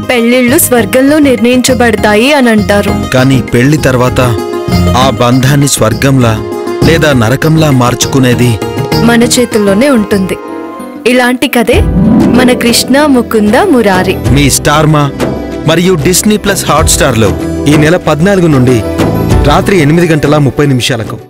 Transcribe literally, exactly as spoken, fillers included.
పెళ్లిళ్ళు స్వర్గంలో నిర్ణయించబడతాయి అని అంటారు. కానీ పెళ్లి తర్వాత ఆ బంధాన్ని స్వర్గంలా లేదా నరకంలా మార్చుకునేది మన చేతుల్లోనే ఉంటుంది. ఇలాంటి కథే మన కృష్ణ ముకుంద మురారి. మీ స్టార్మా మరియు డిస్నీ ప్లస్ హాట్ స్టార్ లో ఈ నెల పద్నాలుగు నుండి రాత్రి ఎనిమిది గంటల ముప్పై నిమిషాలకు.